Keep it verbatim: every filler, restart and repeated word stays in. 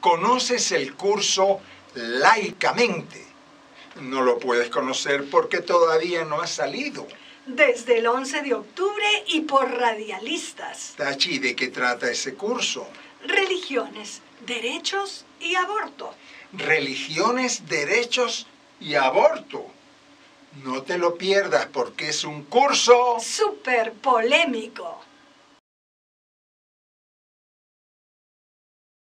conoces el curso Laicamente. No lo puedes conocer porque todavía no ha salido. Desde el once de octubre y por radialistas. Tachi, ¿de qué trata ese curso? Religiones, derechos y aborto. Religiones, derechos y aborto. No te lo pierdas porque es un curso súper polémico.